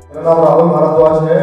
मेरा नाम राहुल भारद्वाज है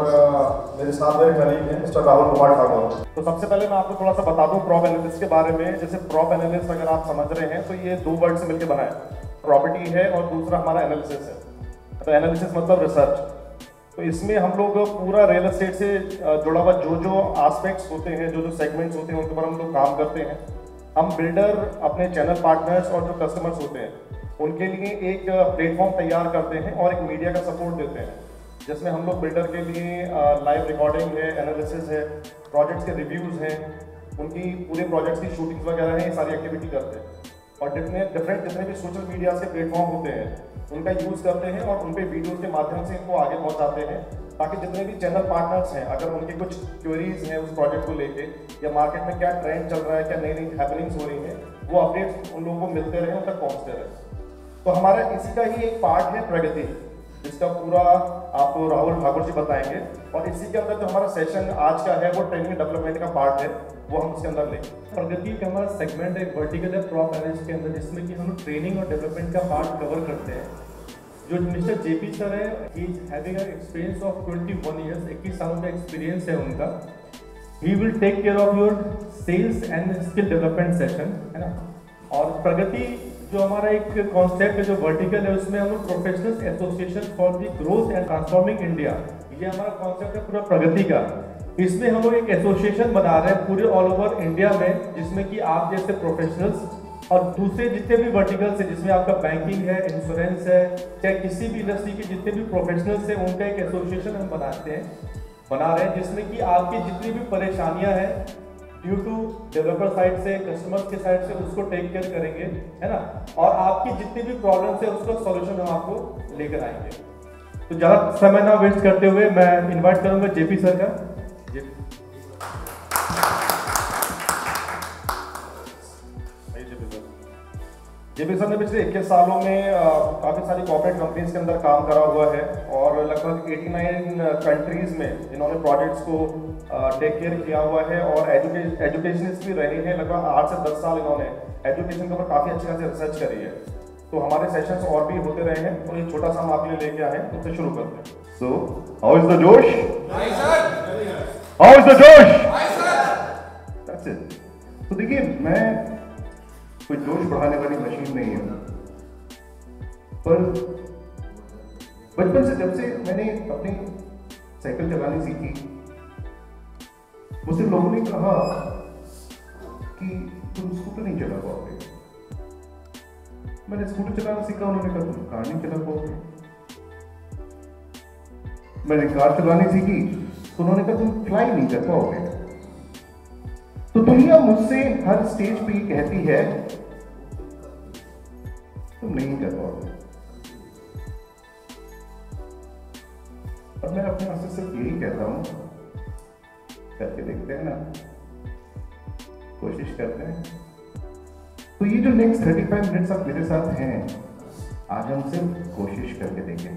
और मेरे साथ मेरे कलीग हैं मिस्टर राहुल कुमार ठाकुर। तो सबसे पहले मैं आपको थोड़ा सा बता दूं प्रॉप एनालिसिस के बारे में। जैसे प्रॉप एनालिसिस अगर आप समझ रहे हैं तो ये दो वर्ड से मिलकर बना है, प्रॉपर्टी है और दूसरा हमारा एनालिसिस है। तो एनालिसिस मतलब रिसर्च। तो इसमें हम लोग पूरा रियल एस्टेट से जुड़ा हुआ जो जो एस्पेक्ट्स होते हैं, जो जो सेगमेंट्स होते हैं, उनके ऊपर हम लोग काम करते हैं। हम बिल्डर, अपने चैनल पार्टनर्स और जो कस्टमर्स होते हैं उनके लिए एक प्लेटफॉर्म तैयार करते हैं और एक मीडिया का सपोर्ट देते हैं, जिसमें हम लोग बिल्डर के लिए लाइव रिकॉर्डिंग है, एनालिसिस है, प्रोजेक्ट्स के रिव्यूज़ हैं, उनकी पूरे प्रोजेक्ट्स की शूटिंग्स वगैरह हैं, ये सारी एक्टिविटी करते हैं। और डिफरेंट जितने भी सोशल मीडिया के प्लेटफॉर्म होते हैं उनका यूज़ करते हैं और उन पे वीडियोज़ के माध्यम से इनको आगे पहुँचाते हैं, ताकि जितने भी चैनल पार्टनर्स हैं अगर उनके कुछ क्वेरीज हैं उस प्रोजेक्ट को लेके या मार्केट में क्या ट्रेंड चल रहा है, क्या नई नई हैपनिंग्स हो रही हैं, वो अपडेट्स उन लोगों को मिलते रहे, उन तक पहुँचते रहे। तो हमारा इसी का ही एक पार्ट है प्रगति, जिसका पूरा आपको राहुल ठाकुर जी बताएंगे। और इसी के अंदर जो हमारा सेशन आज का है वो ट्रेनिंग डेवलपमेंट का पार्ट है, वो हम उसके अंदर लेंगे। प्रगति का हमारा सेगमेंट एक वर्टिकल है प्रॉप एनालिसिस के अंदर, जिसमें कि हम ट्रेनिंग और डेवलपमेंट का पार्ट कवर करते हैं। जो मिस्टर जेपी सर है, he is having an experience of 21 years, 21 सालों का एक्सपीरियंस है उनका। He will take care of your sales and skill development session, है ना। और प्रगति जो हमारा एक कॉन्सेप्ट है जो वर्टिकल है, उसमें हम लोग professionals association for the growth and transforming India, ये हमारा कॉन्सेप्ट है पूरा प्रगति का। इसमें हम लोग एक एसोसिएशन बना रहे हैं पूरे ऑल ओवर इंडिया में, जिसमें कि आप जैसे प्रोफेशनल्स और दूसरे जितने भी वर्टिकल्स हैं, जिसमें आपका बैंकिंग है, इंश्योरेंस है, चाहे किसी भी इंडस्ट्री के जितने भी प्रोफेशनल्स हैं, उनका एक एसोसिएशन हम बना रहे हैं, जिसमें कि आपकी जितनी भी परेशानियां हैं ड्यू टू डेवलपर साइड से, कस्टमर्स के साइड से, उसको टेक केयर करेंगे, है ना। और आपकी जितनी भी प्रॉब्लम्स है उसका सॉल्यूशन हम आपको लेकर आएंगे। तो ज़्यादा समय ना वेस्ट करते हुए मैं इनवाइट करूंगा जेपी सर का। जेपी सर ने पिछले 21 सालों में काफ़ी सारी कॉर्पोरेट कंपनीज के अंदर काम करा हुआ है और लगभग 89 कंट्रीज में इन्होंने प्रोजेक्ट्स को टेक केयर किया हुआ है और एजुकेशनिस्ट भी रहे हैं। लगभग 8 से 10 साल इन्होंने एजुकेशन के ऊपर काफ़ी अच्छी खासी रिसर्च करी है। तो हमारे सेशंस और भी होते रहे हैं, तो ये छोटा सा हम आपके लिए लेके आए हैं, तो फिर शुरू करते हैं। So, how is the Josh? Nice sir. How is the Josh? Nice sir. That's it. तो देखिए, मैं कोई जोश बढ़ाने वाली मशीन नहीं हूँ, पर बचपन से जब से मैंने अपनी साइकिल चलानी सीखी, मुझसे लोगों ने कहा कि तुम स्कूटर नहीं चला पाओगे। मैंने स्कूटर चलाना सीखा, उन्होंने कहा तुम कार नहीं चला पाओगे। मैंने कार चलानी सीखी तो उन्होंने कहा तुम फ्लाई नहीं कर पाओगे। तो दुनिया मुझसे हर स्टेज पे ये कहती है तुम नहीं कर पाओगे। और मैं अपने आप से सिर्फ यही कहता हूं, करके देखते हैं ना, कोशिश करते हैं। तो ये जो नेक्स्ट 35 मिनट्स आप मेरे साथ हैं, आज हम सिर्फ कोशिश करके देखेंगे।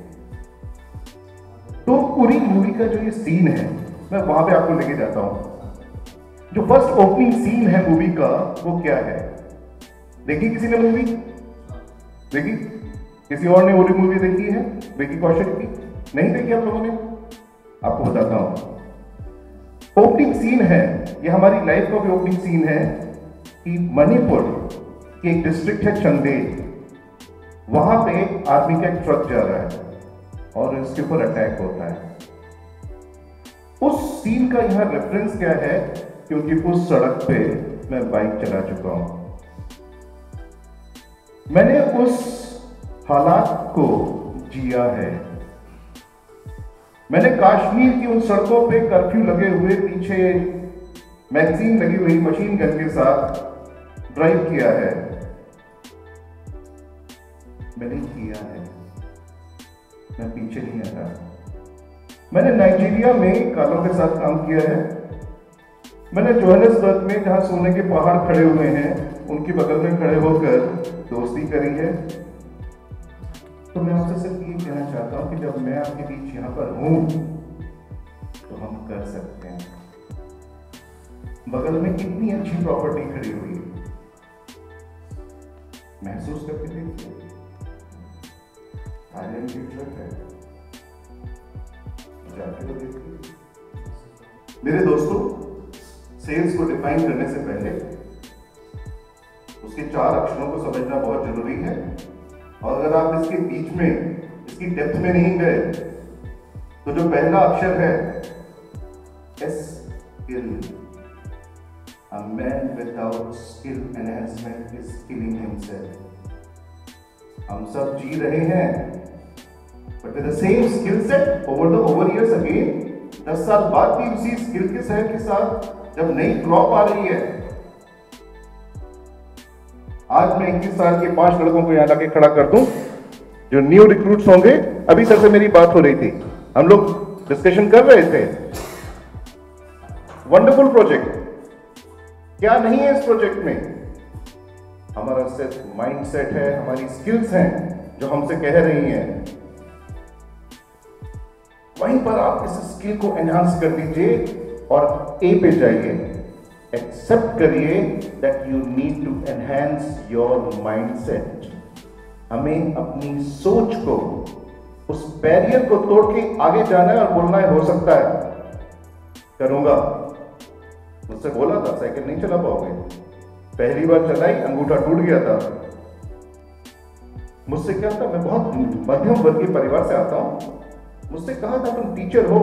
तो पूरी मूवी का जो ये सीन है, मैं वहां पे आपको लेके जाता हूं। जो फर्स्ट ओपनिंग सीन है मूवी का, वो क्या है? देखी किसी ने मूवी? देखी? किसी और ने वो मूवी देखी है विकी कौशल की? नहीं देखी आप लोगों ने? आपको बताता हूं। ओपनिंग सीन है, ये हमारी लाइफ का भी ओपनिंग सीन है कि मणिपुर की एक डिस्ट्रिक्ट है चंदेल, वहां पे आर्मी का एक ट्रक जा रहा है और इसके ऊपर अटैक होता है। उस सीन का यहां रेफरेंस क्या है? क्योंकि उस सड़क पे मैं बाइक चला चुका हूं। मैंने उस हालात को जिया है। मैंने कश्मीर की उन सड़कों पे कर्फ्यू लगे हुए, पीछे मैगजीन लगी हुई मशीन गन के साथ ड्राइव किया है। मैंने किया है, मैं पीछे नहीं हटा। मैंने नाइजीरिया में कालों के साथ काम किया है। मैंने जोहान्सबर्ग में, जहां सोने के पहाड़ खड़े हुए हैं, उनके बगल में खड़े होकर दोस्ती करी है। तो मैं आपसे सिर्फ ये कहना चाहता हूं कि जब मैं आपके बीच यहां पर हूं तो हम कर सकते हैं। बगल में कितनी अच्छी प्रॉपर्टी खड़ी हुई है, महसूस करके देखिए। आर्यन की ट्रक है, जाके तो देखिए। मेरे दोस्तों, सेल्स को डिफाइन करने से पहले उसके 4 अक्षरों को समझना बहुत जरूरी है, और अगर आप इसके बीच में, इसकी डेप्थ में नहीं गए तो जो पहला अक्षर है S, skill. A man without skill enhancement is killing himself. हम सब जी रहे हैं, but with the same skill set over years again, 10 साल बाद भी उसी स्किल के सेट के साथ जब नई क्रॉप आ रही है। आज मैं 21 साल के 5 लड़कों को यहां लाके खड़ा कर दूं जो न्यू रिक्रूट्स होंगे। अभी सर से मेरी बात हो रही थी, हम लोग डिस्कशन कर रहे थे। वंडरफुल प्रोजेक्ट, क्या नहीं है इस प्रोजेक्ट में? हमारा सिर्फ माइंडसेट है, हमारी स्किल्स हैं जो हमसे कह रही हैं। वहीं पर आप इस स्किल को एनहांस कर दीजिए और ए पे जाइए। एक्सेप्ट करिए that you need to enhance your mindset. हमें अपनी सोच को, उस बैरियर को तोड़ के आगे जाना है और बोलना है हो सकता है करूंगा। मुझसे बोला था साइकिल नहीं चला पाओगे, पहली बार चलाई अंगूठा टूट गया था। मुझसे क्या था, मैं बहुत मध्यम वर्गीय परिवार से आता हूं, मुझसे कहा था तुम टीचर हो।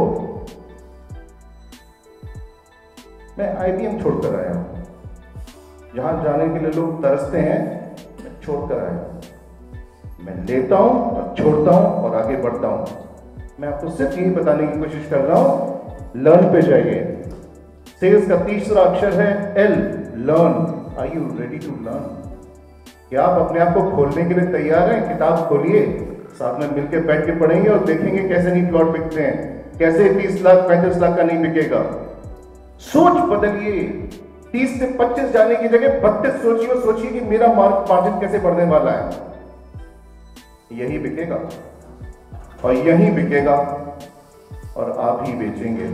मैं IBM छोड़कर आया हूं, जहां जाने के लिए लोग तरसते हैं, मैं छोड़कर आया हूं। मैं लेता हूं और छोड़ता हूं और आगे बढ़ता हूं। मैं आपको सिर्फ यही बताने की कोशिश कर रहा हूं, लर्न पे जाइए। सेल्स का तीसरा अक्षर है L, learn. Are you ready to learn? क्या आप अपने आप को खोलने के लिए तैयार हैं? किताब खोलिए, साथ में मिलकर बैठ के पढ़ेंगे और देखेंगे कैसे नहीं प्लॉट बिकते हैं, कैसे 30 लाख 35 लाख का नहीं बिकेगा। सोच बदलिए, 30 से 25 जाने की जगह 32 सोचिए और सोचिए कि मेरा मार्जिन कैसे बढ़ने वाला है। यही बिकेगा और यही बिकेगा और आप ही बेचेंगे।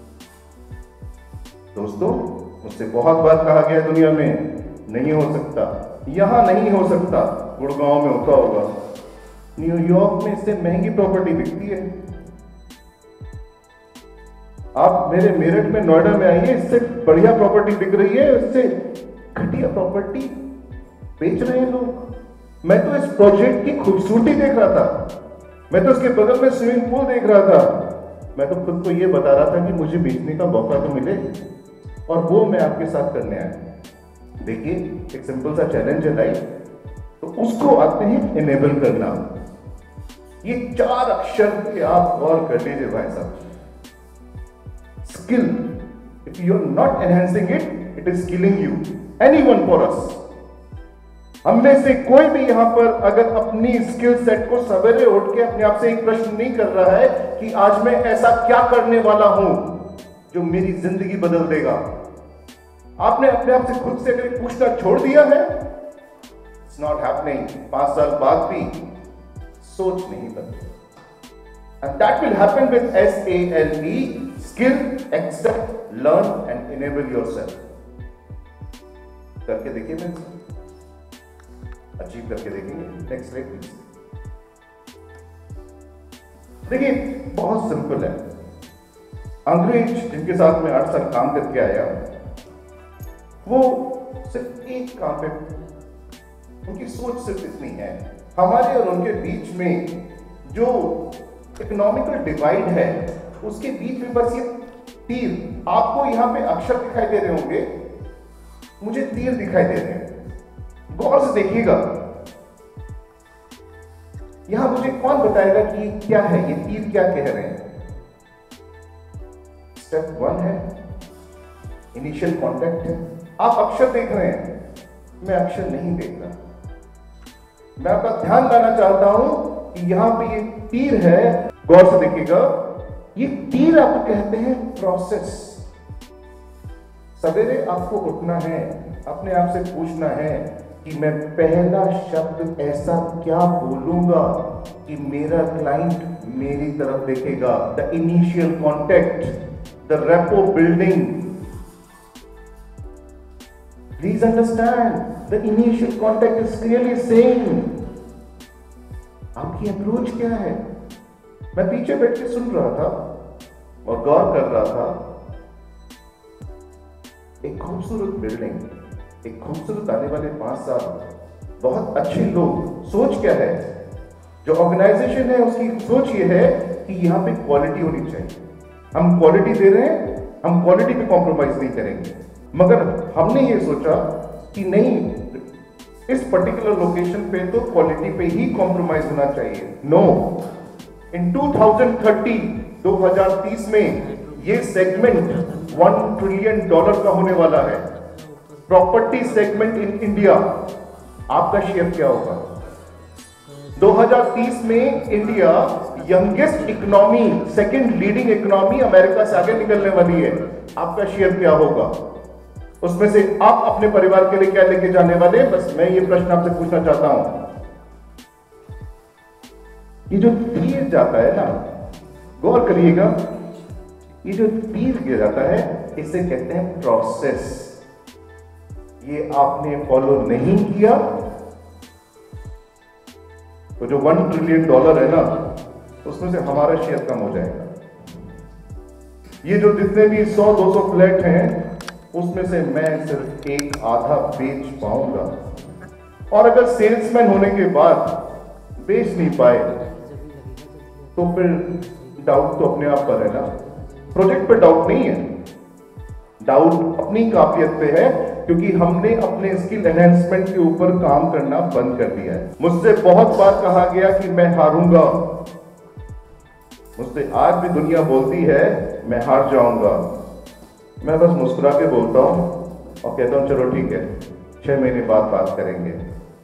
दोस्तों, मुझसे बहुत बार कहा गया दुनिया में नहीं हो सकता, यहां नहीं हो सकता, गुड़गांव में होता होगा, न्यूयॉर्क में इससे महंगी प्रॉपर्टी बिकती है। आप मेरे मेरठ में, नोएडा में आइए, इससे बढ़िया प्रॉपर्टी बिक रही है, इससे घटिया प्रॉपर्टी बेच रहे हैं लोग। मैं तो इस प्रोजेक्ट की खूबसूरती देख रहा था, मैं तो इसके बगल में स्विमिंग पूल देख रहा था, मैं तो खुद को ये बता रहा था कि मुझे बेचने का मौका तो मिले, और वो मैं आपके साथ करने आया। देखिए, एक सिंपल सा चैलेंज है लाइफ, तो उसको आते हैं इनेबल करना। ये 4 अक्षर पे आप गौर कर लीजिए भाई साहब। Skill, if you are not enhancing it, it is killing you. Anyone for us, हम में से कोई भी यहां पर अगर अपनी स्किल सेट को सवेरे उठ के अपने आप से एक प्रश्न नहीं कर रहा है कि आज मैं ऐसा क्या करने वाला हूं जो मेरी जिंदगी बदल देगा। आपने अपने आप से खुद से अगर पूछना छोड़ दिया है, इट्स नॉट हैपनिंग। 5 साल बाद भी सोच नहीं बदली। And that will happen with SALE, skill, accept, learn and enable yourself. करके देखिए, मैं अचीव करके देखेंगे। Next slide please. देखिए, बहुत सिंपल है। अंग्रेज जिनके साथ में 8 साल काम करके आया, वो सिर्फ एक काम पे, उनकी सोच सिर्फ इतनी है। हमारे और उनके बीच में जो इकोनॉमिकल डिवाइड है, उसके बीच में बस ये तीर, आपको यहां पे अक्षर दिखाई दे रहे होंगे, मुझे तीर दिखाई दे रहे हैं। गौर से देखिएगा, यहां मुझे कौन बताएगा कि क्या है, ये तीर क्या कह रहे हैं? स्टेप 1 है, इनिशियल कांटेक्ट है। आप अक्षर देख रहे हैं, मैं अक्षर नहीं देख रहा। मैं आपका ध्यान लाना चाहता हूं कि यहां पे ये तीर है, गौर से देखिएगा, ये तीर आपको कहते हैं प्रोसेस। सवेरे आपको उठना है, अपने आप से पूछना है कि मैं पहला शब्द ऐसा क्या बोलूंगा कि मेरा क्लाइंट मेरी तरफ देखेगा। The initial contact, the rapport building. Please understand, the initial contact is clearly saying आपकी अप्रोच क्या है। मैं पीछे बैठ के सुन रहा था, और गौर कर रहा था, एक खूबसूरत बिल्डिंग, एक खूबसूरत आने वाले 5 साल, बहुत अच्छे लोग, सोच क्या है? जो ऑर्गेनाइजेशन है उसकी सोच ये है कि यहाँ पे क्वालिटी होनी चाहिए। हम क्वालिटी दे रहे हैं, हम क्वालिटी पे कॉम्प्रोमाइज नहीं करेंगे। मगर हमने ये सोचा कि नहीं, इस पर्टिकुलर लोकेशन पे तो क्वालिटी पे ही कॉम्प्रोमाइज होना चाहिए। नो, इन 2030 में ये सेगमेंट $1 ट्रिलियन का होने वाला है। प्रॉपर्टी सेगमेंट इन इंडिया, आपका शेयर क्या होगा? 2030 में India youngest economy, second leading economy, America से आगे निकलने वाली है। आपका शेयर क्या होगा? उसमें से आप अपने परिवार के लिए क्या लेके जाने वाले? बस मैं ये प्रश्न आपसे पूछना चाहता हूं। ये जो तीर जाता है ना, गौर करिएगा, ये जो तीर गिर जाता है इसे कहते हैं प्रोसेस। ये आपने फॉलो नहीं किया तो जो $1 ट्रिलियन है ना, उसमें से हमारा शेयर कम हो जाएगा। ये जो जितने भी 100-200 फ्लैट हैं, उसमें से मैं सिर्फ एक आधा बेच पाऊंगा। और अगर सेल्समैन होने के बाद बेच नहीं पाए तो फिर डाउट तो अपने आप पर है ना। प्रोजेक्ट पे डाउट नहीं है, डाउट अपनी काबिलियत पे है, क्योंकि हमने अपने स्किल एनहेंसमेंट के ऊपर काम करना बंद कर दिया है। मुझसे बहुत बार कहा गया कि मैं हारूंगा, मुझसे आज भी दुनिया बोलती है मैं हार जाऊंगा। मैं बस मुस्कुरा के बोलता हूं और कहता हूं चलो ठीक है, 6 महीने बाद बात करेंगे।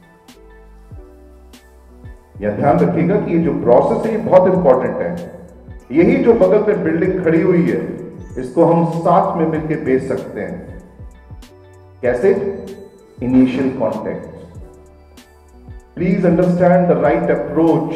यह ध्यान रखिएगा कि ये जो प्रोसेस है ये बहुत इंपॉर्टेंट है। यही जो बगल में बिल्डिंग खड़ी हुई है, इसको हम साथ में मिलकर बेच सकते हैं। कैसे? Initial contact. Please understand the right approach.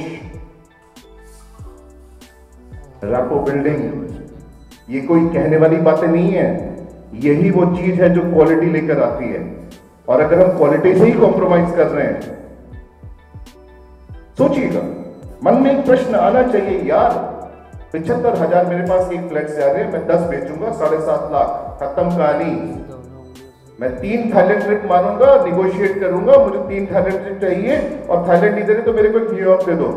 Rapport building ये कोई कहने वाली बातें नहीं है, यही वो चीज है जो क्वालिटी लेकर आती है। और अगर हम क्वालिटी से ही कॉम्प्रोमाइज कर रहे हैं, सोचिएगा, मन में एक प्रश्न आना चाहिए, यार 75,000 मेरे पास एक फ्लैट से आ रहे हैं, मैं 10 बेचूंगा, 7.5 लाख, खत्म कहानी। मैं 3 थाईलैंड ट्रिप मारूंगा, निगोशिएट करूंगा, मुझे 3 थाईलैंड ट्रिप चाहिए और थाईलैंड नहीं दे रहे तो मेरे को न्यूयॉर्क दे दो।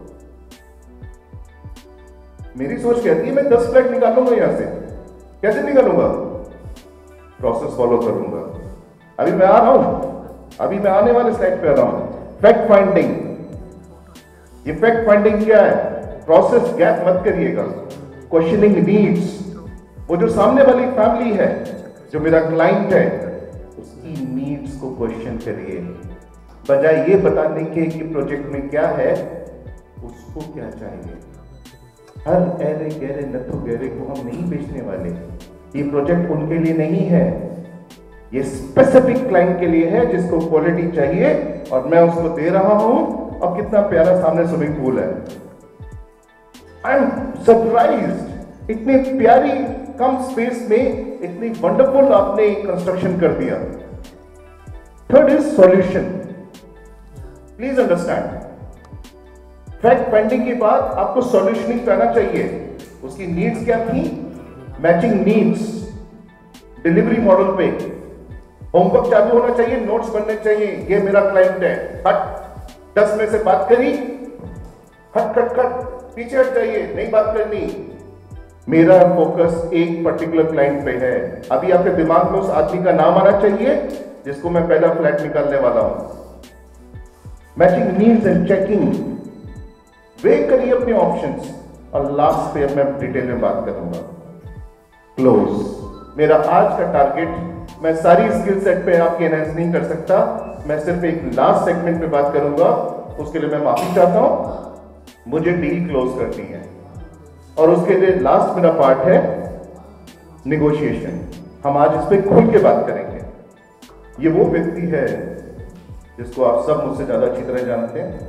मेरी सोच कहती है मैं 10 फ्लैट निकालूंगा यहां से। कैसे निकालूंगा? प्रोसेस फॉलो करूंगा। अभी मैं आ रहा हूं, अभी मैं आने वाले स्लाइड पे आ रहा हूं। Fact finding. ये फैक्ट फाइंडिंग क्या है? प्रोसेस गैप मत करिएगा। Questioning needs. वो जो सामने वाली फैमिली है, जो मेरा क्लाइंट है, उसकी नीड्स को क्वेश्चन करिए, बजाय ये बताने के कि प्रोजेक्ट में क्या है, उसको क्या चाहिए। हर ऐरे गहरे नथु गहरे को हम नहीं बेचने वाले। ये प्रोजेक्ट उनके लिए नहीं है, ये स्पेसिफिक क्लाइंट के लिए है जिसको क्वालिटी चाहिए और मैं उसको दे रहा हूं। और कितना प्यारा सामने स्विमिंग पूल है। आई एम सरप्राइज्ड, इतनी प्यारी कम स्पेस में इतनी वंडरफुल आपने कंस्ट्रक्शन कर दिया। Third is solution. Please understand, fact finding के बाद आपको सॉल्यूशनिंग करना चाहिए। उसकी नीड्स क्या थी? Matching needs. डिलीवरी मॉडल पे होमवर्क चालू होना चाहिए, नोट्स बनने चाहिए। ये मेरा क्लाइंट है, हट 10 में से बात करी, हट खट खट पीछे हट जाइए, नहीं बात करनी। मेरा फोकस एक पर्टिकुलर क्लाइंट पे है। अभी आपके दिमाग में उस आदमी का नाम आना चाहिए जिसको मैं पहला फ्लैट निकालने वाला हूं। Matching needs and checking. Weigh करिए अपने ऑप्शंस। और लास्ट पे मैं डिटेल में बात करूंगा। क्लोज। मेरा आज का टारगेट, मैं सारी स्किल सेट पे आपकी एनहांस नहीं कर सकता, मैं सिर्फ एक लास्ट सेगमेंट पे बात करूंगा। उसके लिए मैं माफी चाहता हूं, मुझे डील क्लोज करनी है और उसके लिए लास्ट मेरा पार्ट है निगोशिएशन। हम आज इस पे खुल के बात करेंगे। ये वो व्यक्ति है जिसको आप सब मुझसे ज्यादा अच्छी तरह जानते हैं।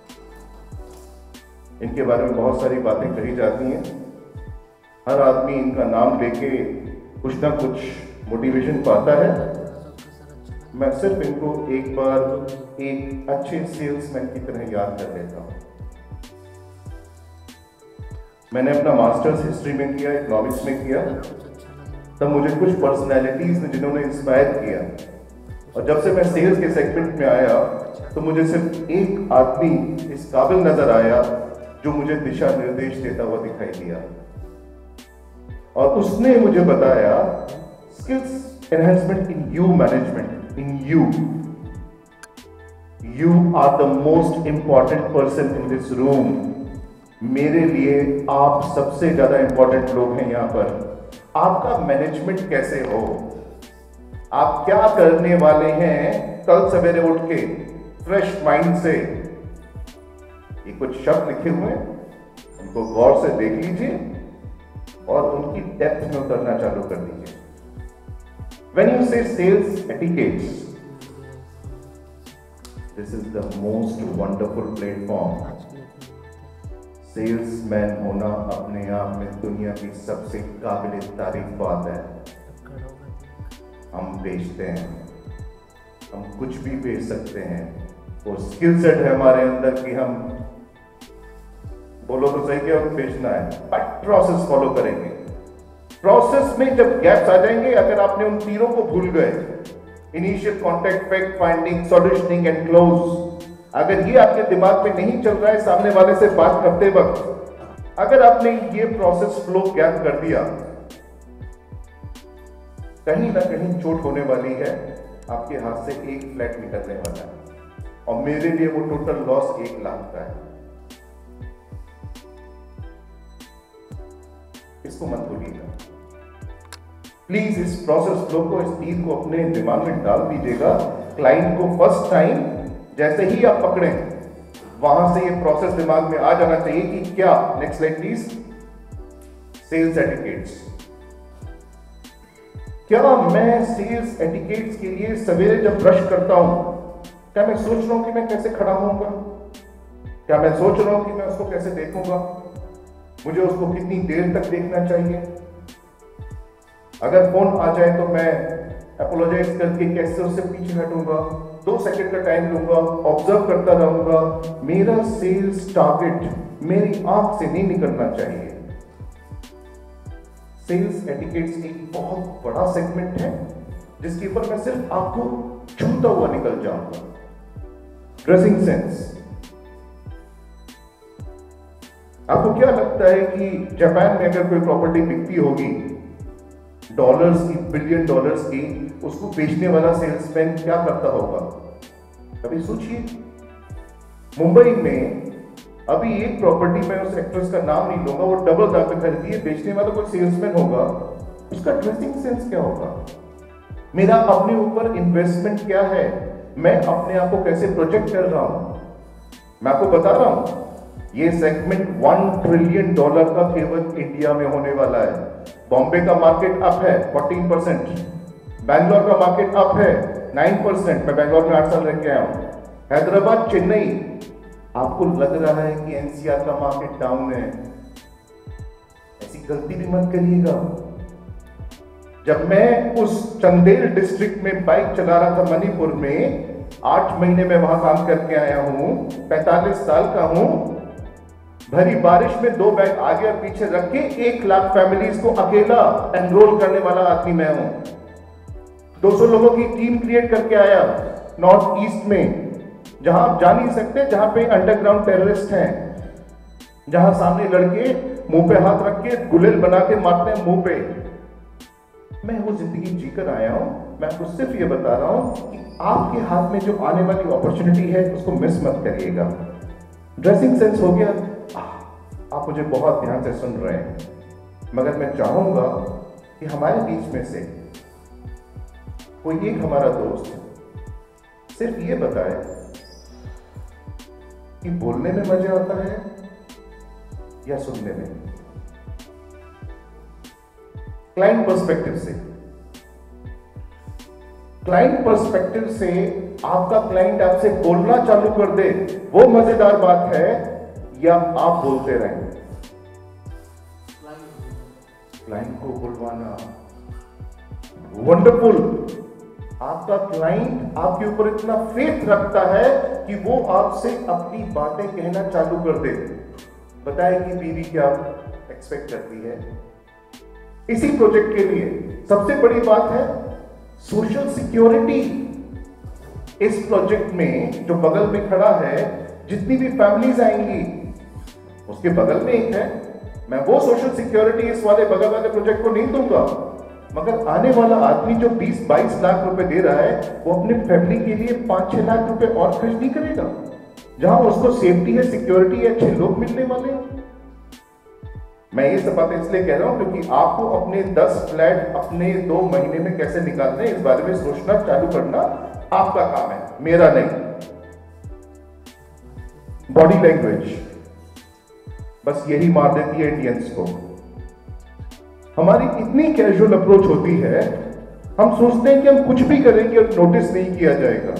इनके बारे में बहुत सारी बातें कही जाती हैं। हर आदमी इनका नाम लेके कुछ ना कुछ मोटिवेशन पाता है। मैं सिर्फ इनको एक बार एक अच्छे सेल्समैन की तरह याद कर लेता हूं। मैंने अपना मास्टर्स हिस्ट्री में किया, इकोनॉमिक्स में किया, तब मुझे कुछ पर्सनैलिटीज ने जिन्होंने इंस्पायर किया, और जब से मैं सेल्स के सेगमेंट में आया तो मुझे सिर्फ एक आदमी इस काबिल नजर आया जो मुझे दिशा निर्देश देता हुआ दिखाई दिया, और उसने मुझे बताया skills enhancement in you management, in you are the most important person in this room. मेरे लिए आप सबसे ज्यादा इंपॉर्टेंट लोग हैं यहाँ पर। आपका मैनेजमेंट कैसे हो, आप क्या करने वाले हैं कल सवेरे उठ के फ्रेश माइंड से। ये कुछ शब्द लिखे हुए हैं, उनको गौर से देख लीजिए और उनकी डेप्थ में उतरना चालू कर दीजिए। When you say sales etiquettes, this is the most wonderful platform. Salesman होना अपने आप में दुनिया की सबसे काबिल तारीफ बात है। हम बेचते हैं, हम कुछ भी बेच सकते हैं, वो स्किल सेट है हमारे अंदर कि हम बोलो तो सही क्या बेचना है, बट प्रोसेस फॉलो करेंगे। प्रोसेस में जब गैप्स आ जाएंगे, अगर आपने उन तीनों को भूल गए, initial contact, fact finding, solutioning and close, अगर ये आपके दिमाग में नहीं चल रहा है सामने वाले से बात करते वक्त, अगर आपने ये प्रोसेस फ्लो गैप कर दिया, कहीं ना कहीं चोट होने वाली है, आपके हाथ से एक फ्लैट निकलने वाला है, और मेरे लिए वो टोटल लॉस 1 लाख का है। इसको मत भूलिएगा प्लीज। इस प्रोसेस फ्लो को, इस तीर को अपने दिमाग में डाल दीजिएगा। क्लाइंट को फर्स्ट टाइम जैसे ही आप पकड़े, वहां से ये प्रोसेस दिमाग में आ जाना चाहिए कि क्या, next slide please, sales etiquettes. क्या मैं सेल्स एटिकेट्स के लिए सवेरे जब ब्रश करता हूं, क्या मैं सोच रहा हूं कि मैं कैसे खड़ा होऊंगा? क्या मैं सोच रहा हूं कि मैं उसको कैसे देखूंगा? मुझे उसको कितनी देर तक देखना चाहिए? अगर फोन आ जाए तो मैं अपोलोजाइज करके कैसे उससे पीछे हटूंगा? 2 सेकंड का टाइम लूंगा, ऑब्जर्व करता रहूंगा। मेरा सेल्स टारगेट मेरी आंख से नहीं निकलना चाहिए। सेल्स एटिकेट्स एक बहुत बड़ा सेगमेंट है जिसके ऊपर मैं सिर्फ आपको छूता हुआ निकल जाऊंगा। Dressing sense. आपको क्या लगता है कि जापान में अगर कोई प्रॉपर्टी बिकती होगी डॉलर्स की, बिलियन डॉलर्स की, उसको बेचने वाला सेल्समैन क्या करता होगा? कभी सोचिए। मुंबई में अभी एक प्रॉपर्टी में, उस एक्ट्रेस का नाम नहीं लूंगा, वो डबल दाम पे खरीदी है, बेचने वाला कोई सेल्समैन होगा, उसका ड्रेसिंग सेंस क्या होगा? मेरा अपने ऊपर इन्वेस्टमेंट क्या है? मैं अपने आप को कैसे प्रोजेक्ट कर रहा हूं? मैं आपको बता रहा हूं, ये सेगमेंट $1 ट्रिलियन का केवल इंडिया में होने वाला है। बॉम्बे का मार्केट अप है 14%, बैंगलोर का मार्केट अप है 9%। मैं बैंगलोर में 8 साल रह के आया हूं। हैदराबाद, चेन्नई, आपको लग रहा है कि एनसीआर का मार्केट डाउन है, ऐसी गलती भी मत करिएगा। जब मैं उस चंदेल डिस्ट्रिक्ट में बाइक चला रहा था मणिपुर में, 8 महीने में वहां काम करके आया हूं, 45 साल का हूं, भरी बारिश में 2 बैग आगे और पीछे रख के 1 लाख फैमिलीज को अकेला एनरोल करने वाला आदमी मैं हूं। 200 लोगों की टीम क्रिएट करके आया नॉर्थ ईस्ट में, जहां आप जा नहीं सकते, जहां पे अंडरग्राउंड टेररिस्ट हैं, जहां सामने लड़के मुंह पे हाथ रख के गुलेल बना के मारते हैं मुंह पे। मैं वो जिंदगी जीकर आया हूं। मैं आपको सिर्फ ये बता रहा हूं कि आपके हाथ में जो आने वाली अपॉर्चुनिटी है उसको मिस मत करिएगा। ड्रेसिंग सेंस हो गया। आप मुझे बहुत ध्यान से सुन रहे हैं, मगर मैं चाहूंगा कि हमारे बीच में से कोई एक हमारा दोस्त सिर्फ ये बताए कि बोलने में मजा आता है या सुनने में। क्लाइंट पर्सपेक्टिव से, क्लाइंट पर्सपेक्टिव से आपका क्लाइंट आपसे बोलना चालू कर दे, वो मजेदार बात है, या आप बोलते रहें? क्लाइंट को बुलवाना वंडरफुल। आपका क्लाइंट आपके ऊपर इतना फेथ रखता है कि वो आपसे अपनी बातें कहना चालू कर दे। बताएगी बीवी क्या, एक्सपेक्ट करती है। इसी प्रोजेक्ट के लिए सबसे बड़ी बात है सोशल सिक्योरिटी। इस प्रोजेक्ट में जो बगल में खड़ा है, जितनी भी फैमिलीज आएंगी, उसके बगल में एक है। मैं वो सोशल सिक्योरिटी इस वाले बगल वाले प्रोजेक्ट को नहीं दूंगा, मगर आने वाला आदमी जो 20-22 लाख रुपए दे रहा है, वो अपने फैमिली के लिए 5-6 लाख रुपए और खर्च नहीं करेगा, जहां उसको सेफ्टी है, सिक्योरिटी है, अच्छे लोग मिलने वाले हैं। मैं ये सब बातें इसलिए कह रहा हूं क्योंकि आपको अपने 10 फ्लैट अपने 2 महीने में कैसे निकालने हैं, इस बारे में सोचना चालू करना आपका काम है, मेरा नहीं। बॉडी लैंग्वेज बस यही मार देती है इंडियंस को। हमारी इतनी कैजुअल अप्रोच होती है, हम सोचते हैं कि हम कुछ भी करेंगे और नोटिस नहीं किया जाएगा।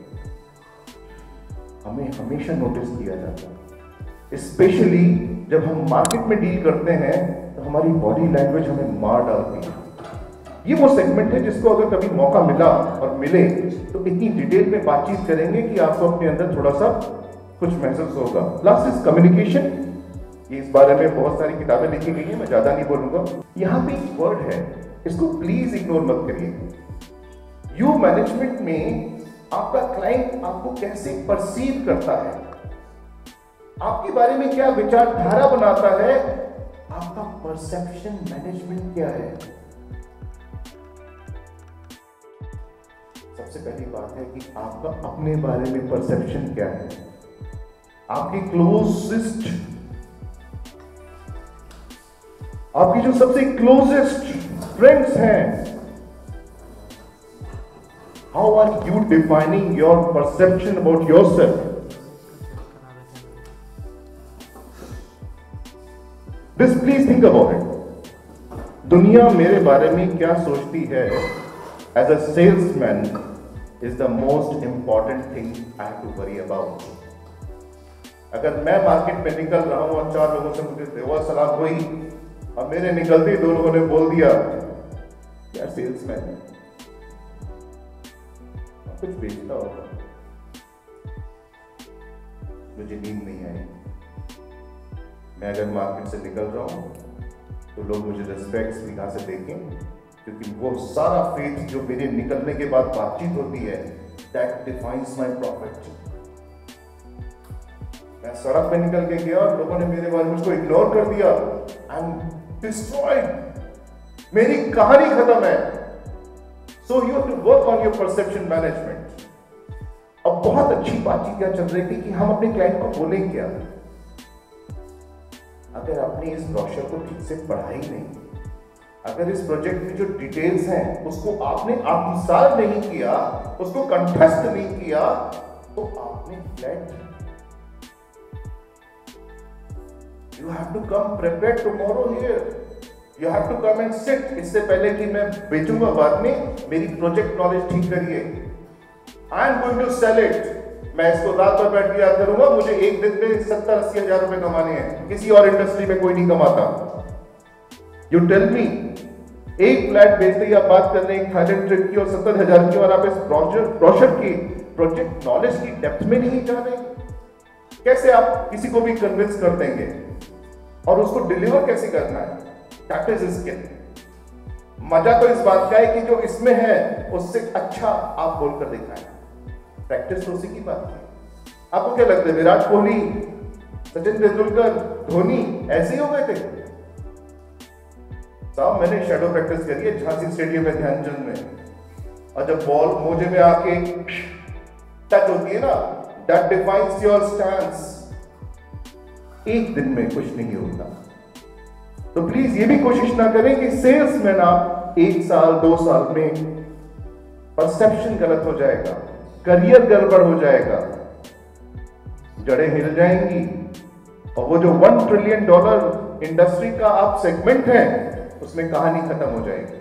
हमें हमेशा नोटिस किया जाता है, स्पेशली जब हम मार्केट में डील करते हैं तो हमारी बॉडी लैंग्वेज हमें मार डालती है। ये वो सेगमेंट है जिसको अगर कभी मौका मिला और मिले तो इतनी डिटेल में बातचीत करेंगे कि आपको अपने अंदर थोड़ा सा कुछ महसूस होगा। Last is communication. ये इस बारे में बहुत सारी किताबें लिखी गई हैं, मैं ज्यादा नहीं बोलूंगा। यहां पे एक वर्ड है, इसको प्लीज इग्नोर मत करिए। यू मैनेजमेंट में आपका क्लाइंट आपको कैसे परसीव करता है, आपके बारे में क्या विचारधारा बनाता है, आपका परसेप्शन मैनेजमेंट क्या है। सबसे पहली बात है कि आपका अपने बारे में परसेप्शन क्या है। आपके क्लोजेस्ट, आपकी जो सबसे क्लोजेस्ट फ्रेंड्स हैं, how are you defining your perception about yourself. This please think about it. दुनिया मेरे बारे में क्या सोचती है as a salesman is the most important thing I have to worry about. अगर मैं मार्केट में निकल रहा हूं और 4 लोगों से मुझे देवा सलाम हुई और मेरे निकलते ही 2 लोगों ने बोल दिया क्या सेल्समैन है, कुछ बेचता होगा, मुझे नींद नहीं आई। मैं अगर मार्केट से निकल रहा हूं तो लोग मुझे रिस्पेक्ट निगाह से देखें, क्योंकि वो सारा फेथ जो मेरे निकलने के बाद बातचीत होती है, दैट डिफाइंस माय प्रॉफिट। मैं सड़क पे निकल के गया और लोगों ने मेरे बारे में उसको इग्नोर कर दिया, आई एम डिस्ट्रॉयड, मेरी कहानी खत्म है। So you have to work on your perception management. अब बहुत अच्छी बातचीत क्या चल रही थी कि हम अपने क्लाइंट को बोलें क्या। अगर आपने इस ब्रोशर को ठीक से पढ़ा ही नहीं, अगर इस प्रोजेक्ट की जो डिटेल्स हैं उसको आपने आत्मसात नहीं किया, उसको कंठस्थ नहीं किया, तो आपने flat. You have to come prepared tomorrow here. You have to come and sit. इससे पहले कि मैं बेचूंगा बाद में, मेरी प्रोजेक्ट नॉलेज ठीक करिए। I am going to sell it. मैं इसको रात भर बैठ के याद करूंगा, मुझे एक दिन में 70-80 हजार रुपए कमाने हैं, किसी और इंडस्ट्री में कोई नहीं कमाता। You tell me, एक फ्लैट बेचते ही आप बात कर रहे हैं थाईलैंड ट्रिप की और 70,000 की, और आप इस ब्रोशर की प्रोजेक्ट नॉलेज की डेप्थ में नहीं जा रहे, कैसे आप किसी को भी कन्विंस कर देंगे और उसको डिलीवर कैसे करना है? That is skill. मजा तो इस बात का है कि जो इसमें है उससे अच्छा आप बोलकर दिखाएं। प्रैक्टिस तो उसी की बात है। आपको क्या लगता है विराट कोहली, सचिन तेंदुलकर, धोनी ऐसे ही हो गए थे? साहब मैंने शैडो प्रैक्टिस करी है झांसी स्टेडियम में ध्यानचंद में, और जब बॉल मोजे में आके टच होती है ना, दैट डिफाइंस योर स्टैंस। एक दिन में कुछ नहीं होता। तो प्लीज ये भी कोशिश ना करें कि सेल्समैन आप 1 साल 2 साल में परसेप्शन गलत हो जाएगा, करियर गड़बड़ हो जाएगा, जड़ें हिल जाएंगी, और वो जो $1 ट्रिलियन इंडस्ट्री का आप सेगमेंट है उसमें कहानी खत्म हो जाएगी।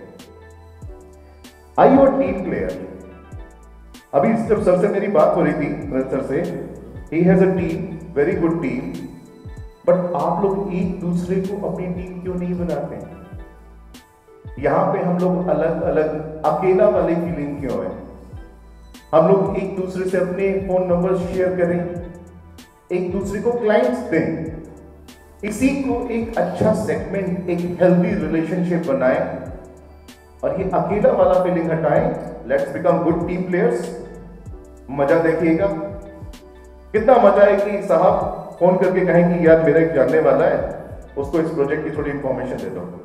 I your team player. अभी जब सर से मेरी बात हो रही थी, सर से, he has a team, very good team, but आप लोग एक दूसरे को अपनी टीम क्यों नहीं बनाते? यहां पे हम लोग अलग अलग अकेला वाली फीलिंग क्यों है? हम लोग एक दूसरे से अपने फोन नंबर शेयर करें, एक दूसरे को क्लाइंट्स दें, इसी को एक अच्छा सेगमेंट, एक हेल्दी रिलेशनशिप बनाए और ये अकेला वाला फीलिंग हटाएं। Let's become good team players. मजा देखिएगा, कितना मजा है कि साहब फोन करके कहें कि यार मेरा एक जानने वाला है, उसको इस प्रोजेक्ट की थोड़ी इंफॉर्मेशन दे दो।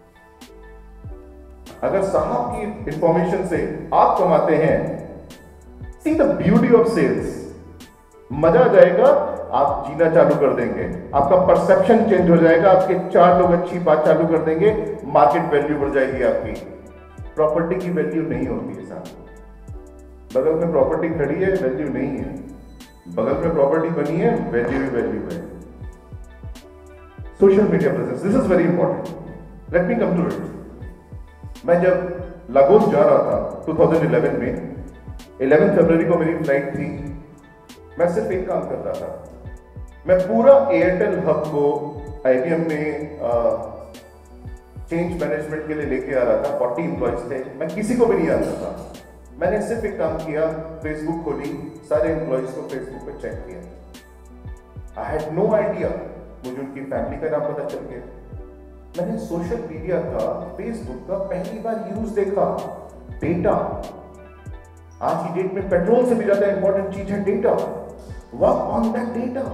अगर साहब की इंफॉर्मेशन से आप कमाते हैं, see the beauty of sales, मजा आ जाएगा, आप जीना चालू कर देंगे, आपका परसेप्शन चेंज हो जाएगा, आपके 4 लोग अच्छी बात चालू कर देंगे, मार्केट वैल्यू बढ़ जाएगी आपकी। प्रॉपर्टी की वैल्यू नहीं होती है साहब। बगल में प्रॉपर्टी खड़ी है, वैल्यू नहीं है। बगल में प्रॉपर्टी बनी है, वैल्यू ही वैल्यू है। Social media presence, this is very important. Let me come to it. मैं जब लागोस जा रहा था 2011 में, 11 फरवरी को मेरी फ्लाइट थी। मैं सिर्फ एक काम कर रहा था, मैं पूरा एयरटेल हब को आईबीएम में चेंज मैनेजमेंट के लिए लेके आ रहा था। 40 एम्प्लॉयज थे, मैं किसी को भी नहीं जानता था। मैंने सिर्फ एक काम किया, फेसबुक खोली, सारे एम्प्लॉयज को फेसबुक पे चेक किया। आई हैड नो आइडिया, मुझे उनकी फैमिली का नाम पता चल गया। मैंने सोशल मीडिया का, फेसबुक का पहली बार यूज देखा। डेटा, आज की डेट में पेट्रोल से भी ज्यादा इंपॉर्टेंट चीज है data. Work on that data,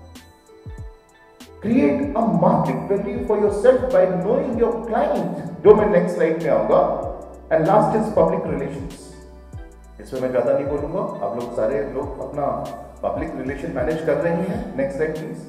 create a market value for yourself by knowing your client, जो मैं नेक्स्ट स्लाइड में आऊंगा। And last is public relations. इसमें मैं ज्यादा नहीं बोलूंगा, आप लोग सारे लोग अपना पब्लिक रिलेशन मैनेज कर रहे हैं। Next slide please.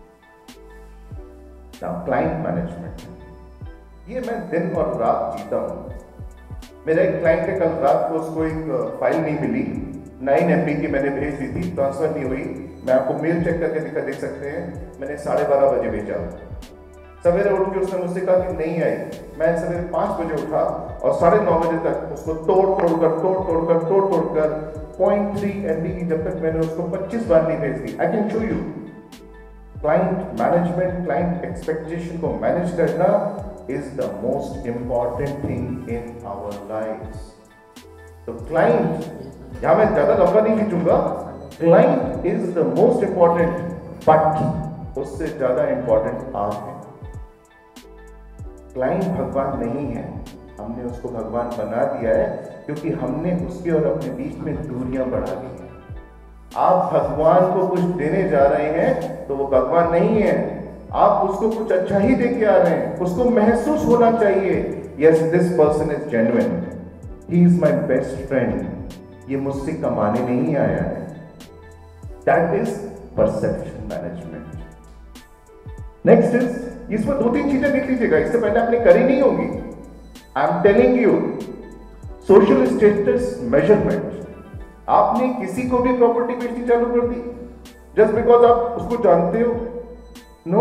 Now client management, ये मैं दिन और रात जीता हूं। मेरा एक क्लाइंट है, कल रात को उसको एक फाइल नहीं मिली, 9 MB की मैंने भेज दी थी, ट्रांसफर नहीं हुई। मैं आपको मेल चेक करके देख सकते हैं, मैंने 12:30 बजे भेजा। सवेरे उठ के उसने मुझसे कहा कि नहीं आई। मैं सवेरे 5 बजे उठा और 9:30 बजे तक उसको तोड़ तोड़ कर 0.3 MB की जब तक मैंने उसको 25 बार नहीं भेज दी। I can show you. Client management, client expectation को मैनेज करना is the most important thing in our lifes. तो क्लाइंट, यहां मैं ज्यादा लंबा नहीं खींचूंगा, client is the most important, but उससे ज्यादा इंपॉर्टेंट आप हैं। क्लाइंट भगवान नहीं है, हमने उसको भगवान बना दिया है क्योंकि हमने उसके और अपने बीच में दूरियां बढ़ा दी हैं। आप भगवान को कुछ देने जा रहे हैं तो वो भगवान नहीं है, आप उसको कुछ अच्छा ही दे के आ रहे हैं। उसको महसूस होना चाहिए, yes this person is genuine, he is my best friend, ये मुझसे कमाने नहीं आया है। That is perception management. Next is, इसमें 2-3 चीजें देख लीजिएगा, इससे पहले आपने करी नहीं होगी। I am telling you, social status measurement. आपने किसी को भी प्रॉपर्टी बेचनी चालू कर दी जस्ट बिकॉज आप उसको जानते हो? No,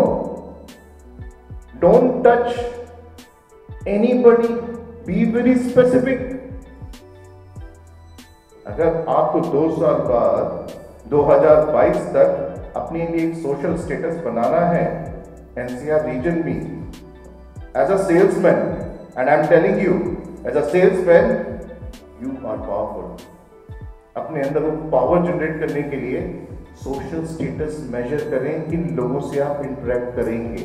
don't touch anybody, be very specific. अगर आपको 2 साल बाद 2022 तक अपने लिए एक सोशल स्टेटस बनाना है NCR रीजन में as a salesman, and I am telling you as a salesman you are powerful. अपने अंदर वो पावर जनरेट करने के लिए सोशल स्टेटस मेजर करें, किन लोगों से आप इंटरेक्ट करेंगे।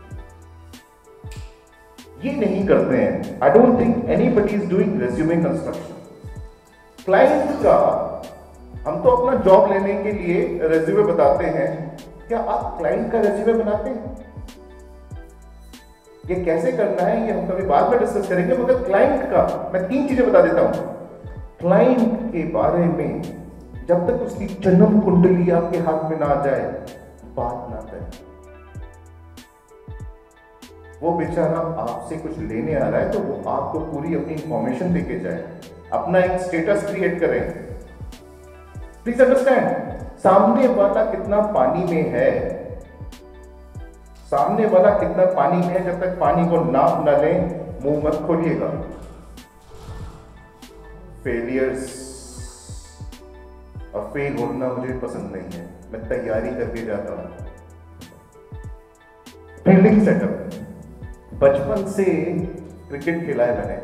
ये नहीं करते हैं। I don't think anybody is doing resume construction. Client का, हम तो अपना जॉब लेने के लिए रेज्यूमे बताते हैं, क्या आप क्लाइंट का रेज्यूमे बनाते हैं? ये कैसे करना है ये हम कभी बाद में डिस्कस करेंगे, मगर क्लाइंट का मैं 3 चीजें बता देता हूं। क्लाइंट के बारे में जब तक उसकी जन्म कुंडली आपके हाथ में ना आ जाए, बात ना करें। वो बेचारा आपसे कुछ लेने आ रहा है तो वो आपको पूरी अपनी इंफॉर्मेशन देके जाए, अपना एक स्टेटस क्रिएट करें। प्लीज अंडरस्टैंड, सामने वाला कितना पानी में है, सामने वाला कितना पानी में है, जब तक पानी को नाप न लें मुंह मत खोलिएगा। फेलियर्स और फेल होना मुझे पसंद नहीं है, मैं तैयारी करके जाता हूं। फील्डिंग सेटअप, बचपन से क्रिकेट खेला है मैंने।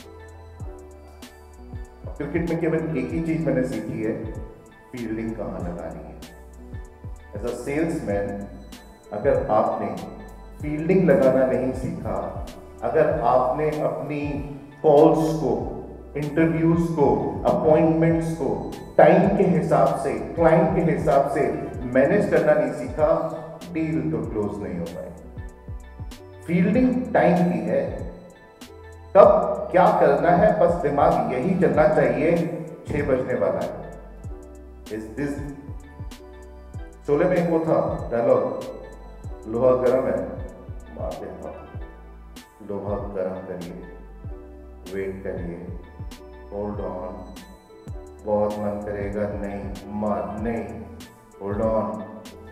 क्रिकेट में केवल एक ही चीज मैंने सीखी है, फील्डिंग कहां लगानी है। एज अ सेल्समैन अगर आपने फील्डिंग लगाना नहीं सीखा, अगर आपने अपनी कॉल्स को, इंटरव्यूज को, अपॉइंटमेंट्स को टाइम के हिसाब से, क्लाइंट के हिसाब से मैनेज करना नहीं सीखा, डील तो क्लोज नहीं हो पाएगी। फील्डिंग टाइम की है, कब क्या करना है, बस दिमाग यही चलना चाहिए, 6 बजने वाला है। इस दिस शोले में एक वो था डायलॉग, लोहा गर्म है, मार देता, लोहा गर्म करिए, वेट करिए, होल्ड ऑन, बहुत मन करेगा, नहीं मार, नहीं, hold on.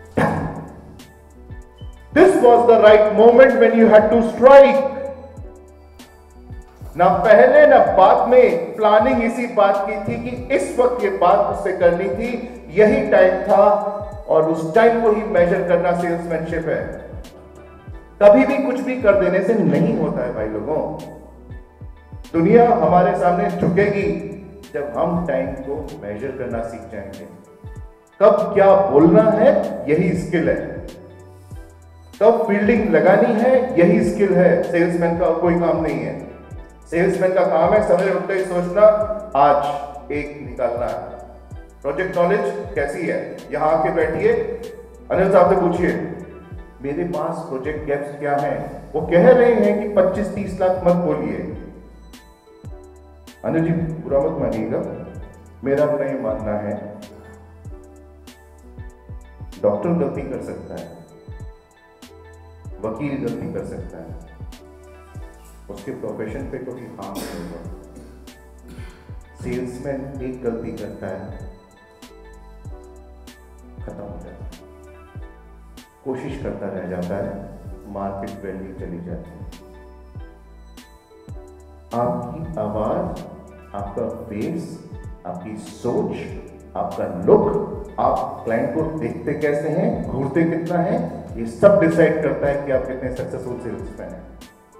This was the right moment when you had to strike. ना पहले ना बाद में प्लानिंग इसी बात की थी कि इस वक्त ये बात उससे करनी थी, यही टाइम था, और उस टाइम को ही मेजर करना सेल्समैनशिप है। कभी भी कुछ भी कर देने से नहीं होता है भाई लोगों। दुनिया हमारे सामने झुकेगी जब हम टाइम को मेजर करना सीख जाएंगे। कब क्या बोलना है, यही स्किल है। कब फील्डिंग लगानी है, यही स्किल है। सेल्समैन का कोई काम नहीं है। सेल्समैन का काम है सवेरे उठते ही सोचना, आज एक निकालना है। प्रोजेक्ट नॉलेज कैसी है, यहां आके बैठिए, अनिल साहब से पूछिए मेरे पास प्रोजेक्ट गैप्स क्या हैं। वो कह रहे हैं कि 25-30 लाख मत बोलिए। अनिल जी बुरा मत मानिएगा, मेरा अपना ये मानना है, डॉक्टर गलती कर सकता है, वकील गलती कर सकता है, उसके प्रोफेशन पे कोई हार्म नहीं होगा। सेल्समैन एक गलती करता है, खत्म हो जाता है, कोशिश करता रह जाता है, मार्केट वैल्यू चली जाती है। आपकी आवाज, आपका फेस, आपकी सोच, आपका लुक, आप क्लाइंट को देखते कैसे हैं, घूरते कितना है, ये सब डिसाइड करता है कि आप कितने सक्सेसफुल सेल्समैन हैं।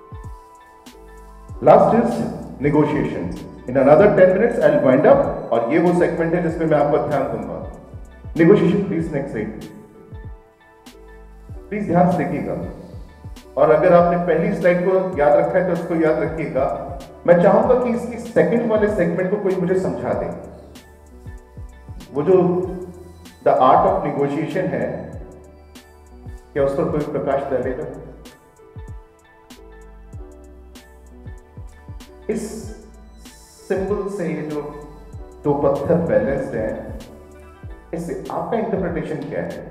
Last is negotiation. In another 10 minutes I will wind up, और ये वो सेगमेंट है जिसमें मैं आपका ध्यान दूंगा। Negotiation please next slide, please ध्यान से देखिएगा, और अगर आपने पहली स्लाइड को याद रखा है तो उसको याद रखिएगा। मैं चाहूंगा कि इसकी सेकंड वाले सेगमेंट को कोई मुझे समझा दे। वो जो द आर्ट ऑफ नेगोशिएशन है, क्या उस पर कोई प्रकाश डालेगा? इस सिंबल से ये जो दो पत्थर बैलेंस्ड हैं, इससे आपका इंटरप्रिटेशन क्या है?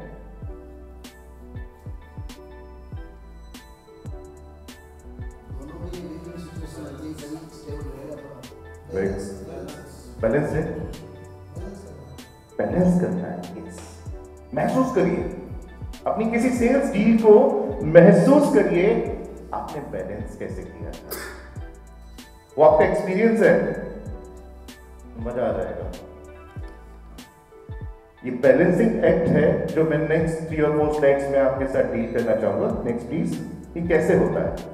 बैलेंस है, बैलेंस करना है। महसूस करिए अपनी किसी सेल्स डील को, महसूस करिए आपने बैलेंस कैसे किया था। वो आपका एक्सपीरियंस है, मजा आ जाएगा। ये बैलेंसिंग एक्ट है जो मैं नेक्स्ट 3 और 4 स्लाइड्स में आपके साथ डील करना चाहूंगा। नेक्स्ट प्लीज, ये कैसे होता है,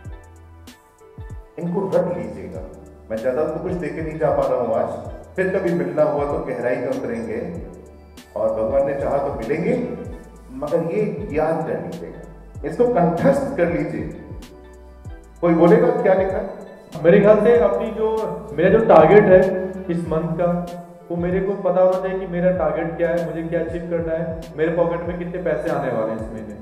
इनको रख लीजिएगा। मैं ज्यादा तो कुछ देके नहीं जा पा रहा हूं आज, फिर कभी मिलना हुआ तो गहराई में उतरेंगे, और भगवान ने चाहा तो मिलेंगे, मगर ये याद कर लीजिएगा, इसको कंठस्थ कर लीजिए। कोई बोलेगा क्या लिखा है? मेरे ख्याल से अपनी जो मेरा जो टारगेट है इस मंथ का, वो मेरे को पता होना चाहिए कि मेरा टारगेट क्या है, मुझे क्या अचीव करना है, मेरे पॉकेट में कितने पैसे आने वाले हैं इस महीने।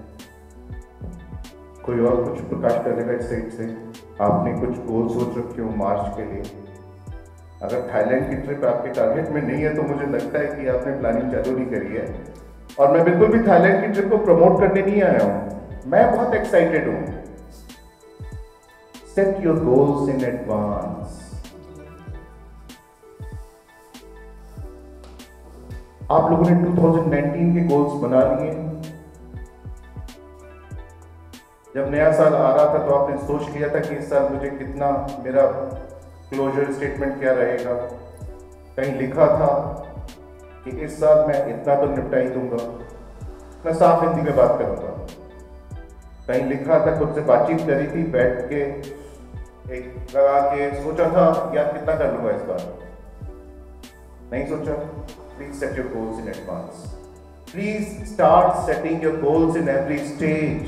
कोई और कुछ प्रकाश करेगा इस साइड से? आपने कुछ गोल सोच रखे हो मार्च के लिए? अगर थाईलैंड की ट्रिप आपके टारगेट में नहीं है तो मुझे लगता है कि आपने प्लानिंग चालू नहीं करी है। और मैं बिल्कुल भी थाईलैंड की ट्रिप को प्रमोट करने नहीं आया हूं, मैं बहुत एक्साइटेड हूं। Set your goals in advance. आप लोगों ने 2019 के गोल्स बना लिए। जब नया साल आ रहा था तो आपने सोच लिया था कि इस साल मुझे कितना, मेरा क्लोजर स्टेटमेंट क्या रहेगा। कहीं लिखा था कि इस साल मैं इतना तो निपटा ही दूंगा। मैं साफ हिंदी में बात करूंगा। कहीं लिखा था, खुद से बातचीत करी थी, बैठ के एक लगा के सोचा था यार कितना कर लूंगा इस बार। नहीं सोचा। Please set your goals in advance. Please start setting your goals in every stage.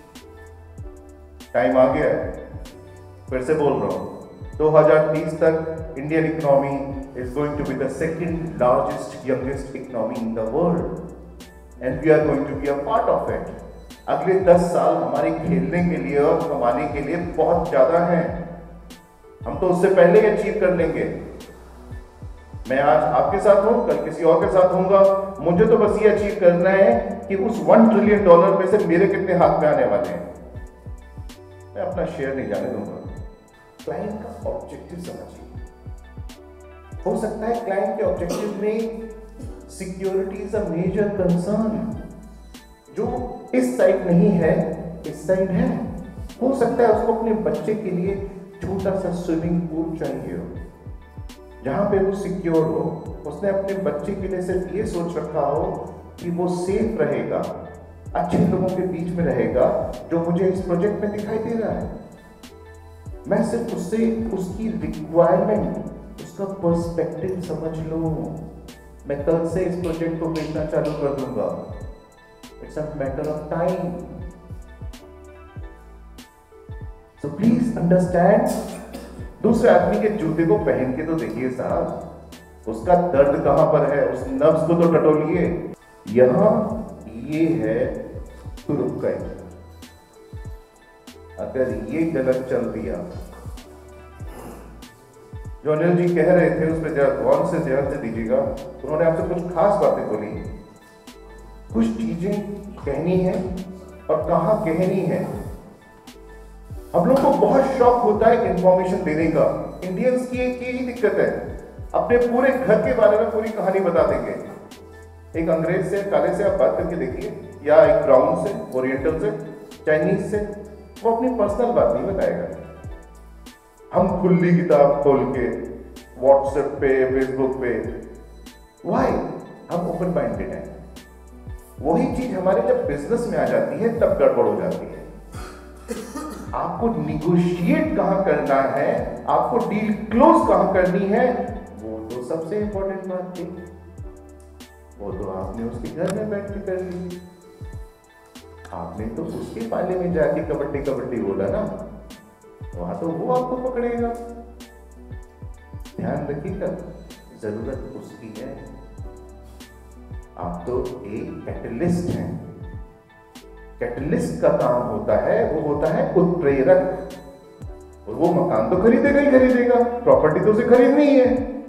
Time आ गया है, फिर से बोल रहा हूं, 2030 तक Indian economy is going to be the second largest, youngest economy in the world, and we are going to be a part of it. अगले 10 साल हमारे खेलने के लिए और कमाने के लिए बहुत ज्यादा हैं। हम तो उससे पहले ही अचीव कर लेंगे। मैं आज आपके साथ हूं, कल किसी और के साथ होऊंगा। मुझे तो बस ये अचीव करना है कि उस $1 ट्रिलियन में से मेरे कितने हाथ में आने वाले हैं। मैं अपना शेयर नहीं जाने दूंगा। क्लाइंट का ऑब्जेक्टिव समझिए। हो सकता है क्लाइंट के ऑब्जेक्टिव में security is a major concern, जो इस साइड नहीं है, इस साइड है। हो सकता है उसको अपने बच्चे के लिए छोटा सा स्विमिंग पूल चाहिए हो, जहां पे वो सिक्योर हो। उसने अपने बच्चे के लिए सिर्फ ये सोच रखा हो कि वो सेफ रहेगा, अच्छे लोगों के बीच में रहेगा, जो मुझे इस प्रोजेक्ट में दिखाई दे रहा है। मैं सिर्फ उससे उसकी रिक्वायरमेंट, उसका पर्सपेक्टिव समझ लो। मैं कल से इस प्रोजेक्ट को बेचना चालू कर दूंगा। It's a matter of time. So please understand. दूसरे आदमी के जूते को पहन के तो देखिए साहब, उसका दर्द कहां पर है, उस नब्ज को तो टटोलिए। यहां ये है तुरुक्का। अगर ये गलत चल दिया, जो अनिल जी कह रहे थे उस पर जरा गौर से ध्यान से दीजिएगा। उन्होंने आपसे कुछ खास बातें बोली, कुछ चीजें कहनी है और कहां कहनी है। हम लोग को बहुत शौक होता है इंफॉर्मेशन देने का। इंडियंस की एक यही दिक्कत है, अपने पूरे घर के बारे में पूरी कहानी बता देंगे। एक अंग्रेज से, काले से आप बात करके देखिए, या एक ब्राउन से, ओरिएंटल से, चाइनीज से, वो अपनी पर्सनल बात नहीं बताएगा। हम खुली किताब खोल के व्हाट्सएप पे, फेसबुक पे, वाई? हम ओपन माइंडेड हैं। वही चीज हमारे जब बिजनेस में आ जाती है तब गड़बड़ हो जाती है। आपको निगोशिएट कहां करना है, आपको डील क्लोज कहां करनी है, वो तो सबसे इंपॉर्टेंट बात थी। वो तो आपने उसके घर में बैठ के कर ली। आपने तो उसके पाले में जाके कबड्डी कबड्डी बोला ना, वहां तो वो आपको पकड़ेगा। ध्यान रखिएगा, जरूरत उसकी है। आप तो एक कैटलिस्ट हैं। कैटलिस्ट का काम होता है, वो होता है उत्प्रेरक। और वो मकान तो खरीदेगा ही खरीदेगा, प्रॉपर्टी तो उसे खरीदनी ही है।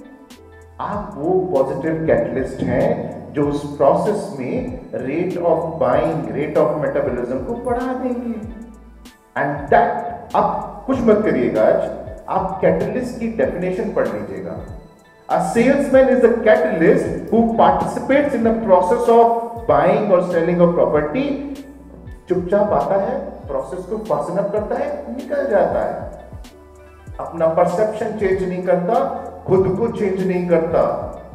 आप वो पॉजिटिव कैटलिस्ट हैं जो उस प्रोसेस में rate of buying, rate of metabolism को बढ़ा देंगे। एंड दैट, आप कुछ मत करिएगा आज, आप कैटलिस्ट की डेफिनेशन पढ़ लीजिएगा। A salesman is a catalyst who participates in the process of buying or selling a property. चुपचाप आता है, प्रोसेस को फासन अप करता है, निकल जाता है। अपना परसेप्शन चेंज नहीं करता, खुद को चेंज नहीं करता,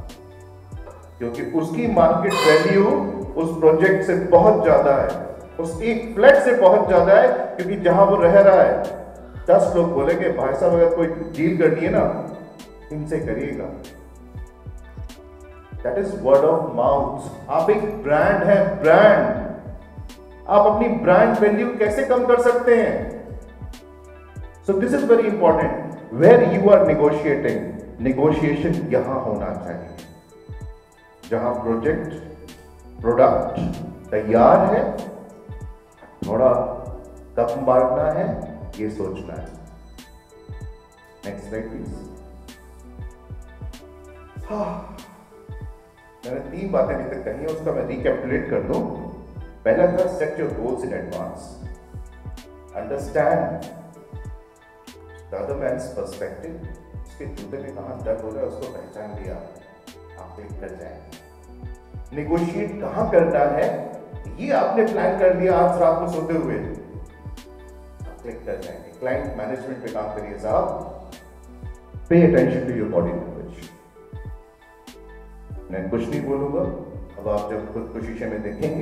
क्योंकि उसकी मार्केट वैल्यू उस प्रोजेक्ट से बहुत ज्यादा है, उस एक फ्लैट से बहुत ज्यादा है। क्योंकि जहां वो रह रहा है, 10 लोग बोलेंगे भाई साहब अगर कोई डील करनी है ना, इनसे करिएगा। That is word of mouth. आप एक ब्रांड है, ब्रांड। आप अपनी ब्रांड वैल्यू कैसे कम कर सकते हैं? So this is very important. Where you are negotiating, negotiation यहां होना चाहिए जहां प्रोजेक्ट, प्रोडक्ट तैयार है, थोड़ा कब मारना है ये सोचना है। Next slide please. मैंने 3 बातें अभी तक कही है, उसका मैं रिकैपिटुलेट कर दूं। पहला था set your goals in advance, understand the other man's perspective. उसके जूते में कहां दर्द हो रहा है उसको पहचान लिया, आप क्लिक कर जाएंगे। नेगोशिएट कहां करना है ये आपने प्लान कर लिया आज रात को सोते हुए, क्लिक कर जाएंगे। क्लाइंट मैनेजमेंट पे काम करिए साहब। Pay attention to your body language. मैं कुछ नहीं बोलूंगा, अब आप जब खुद को शीशे में देखेंगे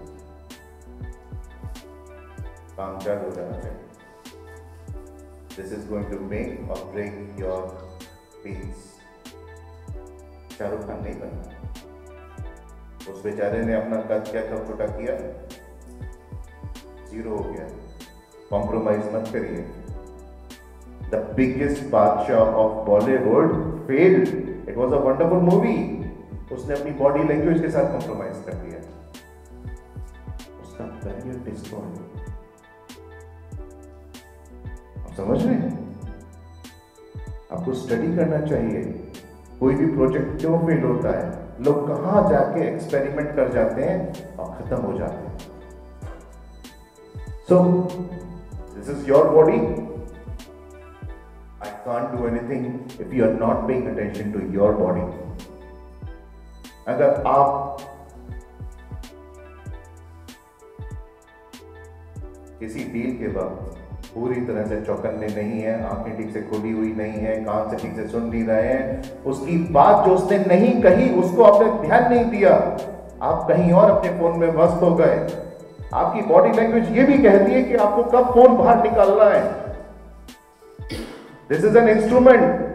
काम चालू हो जाना चाहिए। This is going to make or break your piece. Shahrukh Khan नहीं बनना, उस बेचारे ने अपना कद क्या कब छोटा किया, 0 हो गया। कॉम्प्रोमाइज मत करिए। The biggest badshah of Bollywood failed. It was a wonderful movie. उसने अपनी बॉडी लैंग्वेज के साथ कॉम्प्रोमाइज कर दिया, उसका करियर डिस्ट्रॉय। आप समझ रहे हैं? आपको स्टडी करना चाहिए। कोई भी प्रोजेक्ट क्यों फेल होता है, लोग कहां जाके एक्सपेरिमेंट कर जाते हैं और खत्म हो जाते हैं। So this is your body. I can't do anything if you are not paying attention to your body. अगर आप किसी डील के वक्त पूरी तरह से चौकन्ने नहीं है, आंखें ठीक से खुली हुई नहीं है, कान से ठीक से सुन नहीं रहे हैं, उसकी बात जो उसने नहीं कही उसको आपने ध्यान नहीं दिया, आप कहीं और अपने फोन में व्यस्त हो गए। आपकी बॉडी लैंग्वेज ये भी कहती है कि आपको कब फोन बाहर निकालना है। This is an instrument.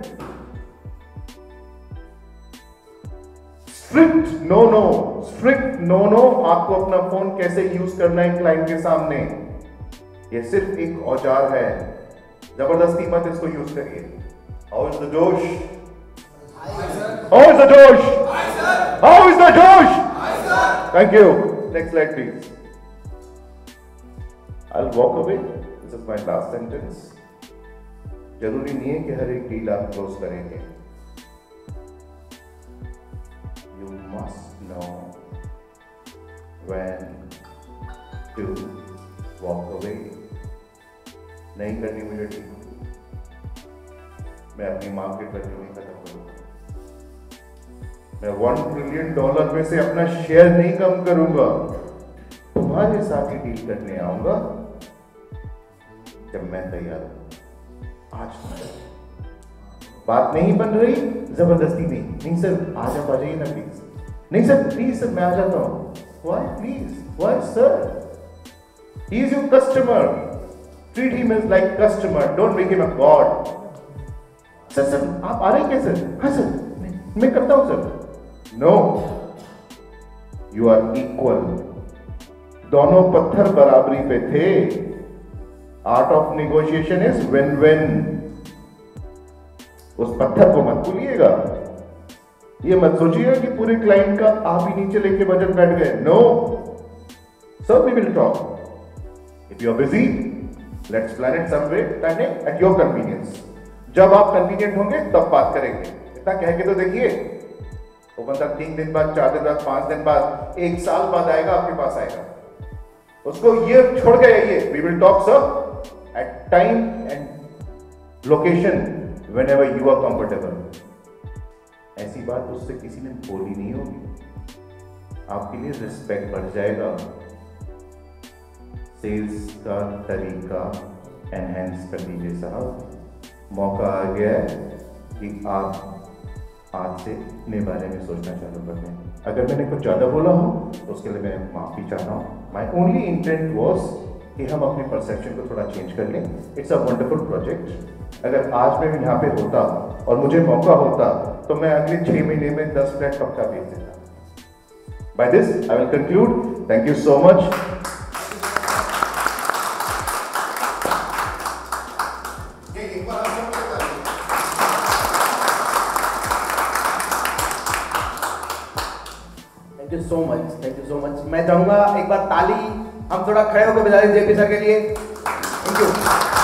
Strict no no, strict no no. आपको अपना फोन कैसे यूज करना है क्लाइंट के सामने, ये सिर्फ एक औजार है। जबरदस्ती मत इसको यूज करिए। How is the josh? How is the josh? How is the josh? Thank you. Next slide please. I'll walk away. This is my last sentence. जरूरी नहीं है कि हर एक डील आप क्लोज करेंगे। You must know when to walk away. नहीं करनी मुझे ठीक, मैं अपनी मार्केट वैल्यू नहीं खत्म करूंगा। मैं $1 ट्रिलियन में से अपना शेयर नहीं कम करूंगा। तुम्हारे साथ ही डील करने आऊंगा जब मैं तैयार हूं। आज बात नहीं बन रही, जबरदस्ती नहीं सर आज आप आ जाइए ना प्लीज। नहीं सर प्लीज सर मैं आ जाता हूं। Why please, why sir? He is your customer, treat him as like customer, don't make him a god. Sir आप आ रहे हैं क्या सर? हाँ सर मैं करता हूं sir. No, you are equal. दोनों पत्थर बराबरी पे थे। Art of negotiation is win win. उस पत्थर को मत भूलिएगा। ये मत सोचिएगा कि पूरे क्लाइंट का आप ही नीचे लेके बजट बैठ गए। No sir, we will talk. If you are busy, let's plan it some way, time at your convenience. जब आप कन्वीनियंट होंगे तब बात करेंगे। इतना कह के तो देखिए, वो बंदा 3 दिन बाद, 4 दिन बाद, 5 दिन बाद, 1 साल बाद आएगा, आपके पास आएगा। उसको ये छोड़ के आइए, we will talk sir at time and location whenever you are comfortable. ऐसी बात उससे किसी ने बोली नहीं होगी, आपके लिए रिस्पेक्ट बढ़ जाएगा। सेल्स का तरीका एनहेंस कर दीजिए साहब। मौका आ गया है कि आप आज से अपने बारे में सोचना चालू कर दें। अगर मैंने कुछ ज़्यादा बोला हो तो उसके लिए मैं माफ़ी चाहता हूँ। माई ओनली इंटेंट वॉज कि हम अपने परसेप्शन को थोड़ा चेंज कर लें। It's a wonderful project. अगर आज मैं यहाँ पे होता और मुझे मौका होता तो मैं अगले 6 महीने में 10 फ्लैट पक्का बेच देता। By this I will conclude. Thank you so much. Thank you so much. मैं चाहूंगा एक बार ताली हम थोड़ा खड़े होकर बजा दें जेपी सर के लिए। Thank you.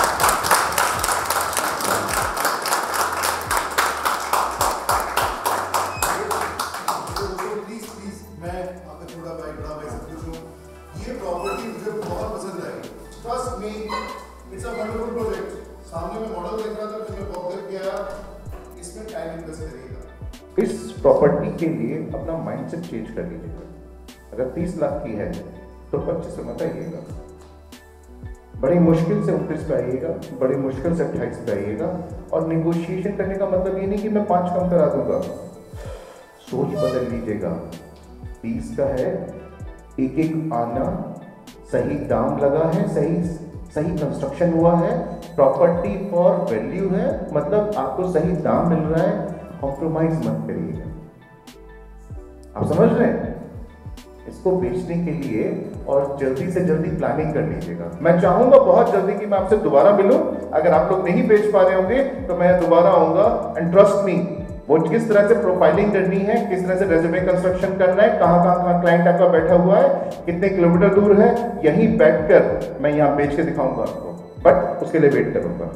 प्लीज मैं आपका थोड़ा बायोग्राफ ऐसा पूछूं। ये प्रॉपर्टी मुझे बहुत पसंद आई। Trust me, it's a wonderful project. सामने में मॉडल देख रहा था, मैं वॉक करके आया। इसमें टाइम इन्वेस्ट करिएगा। इस प्रॉपर्टी के लिए अपना माइंडसेट चेंज कर लीजिएगा। अगर 30 लाख की है तो 25 मत आइएगा। बड़ी मुश्किल से 29 पे आइएगा, बड़ी मुश्किल से 28 पे आइएगा। और निगोशिएशन करने का मतलब ये नहीं कि मैं 5 कम करा दूंगा। सोच बदल लीजिएगा। 30 का है, एक एक आना सही दाम लगा है, सही कंस्ट्रक्शन हुआ है, प्रॉपर्टी फॉर वैल्यू है, मतलब आपको सही दाम मिल रहा है। कॉम्प्रोमाइज मत करिएगा। आप समझ रहे हैं? इसको बेचने के लिए और जल्दी से जल्दी प्लानिंग कर लीजिएगा। मैं चाहूंगा बहुत जल्दी कि मैं आपसे दोबारा मिलूं। अगर आप लोग नहीं बेच पा रहे होंगे तो मैं दोबारा आऊंगा। एंड ट्रस्ट मी, वो किस तरह से प्रोफाइलिंग करनी है, किस तरह से रेज्यूमे कंस्ट्रक्शन करना है, कहाँ क्लाइंट आपका बैठा हुआ है, कितने किलोमीटर दूर है, यहीं बैठकर मैं यहाँ बेच के दिखाऊंगा आपको, बट उसके लिए वेट करूंगा।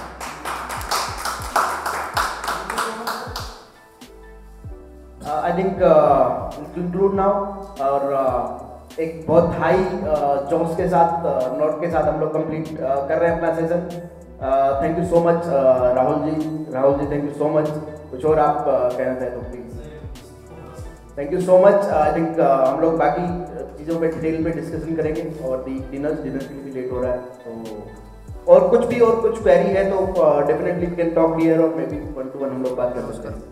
आई थिंक कंक्लूड नाउ, और एक बहुत हाई जोश के साथ, नोट के साथ हम लोग कंप्लीट कर रहे हैं अपना session. Thank you so much Rahul ji, thank you so much. कुछ और आप कहना चाहें तो please. Thank you so much. I think हम लोग बाकी चीज़ों पे डिटेल में डिस्कशन करेंगे, और डिनर के लिए भी लेट हो रहा है, तो और कुछ क्वेरी है तो definitely we can talk here, और मे बी 1-to-1 हम लोग बात कर सकते हैं।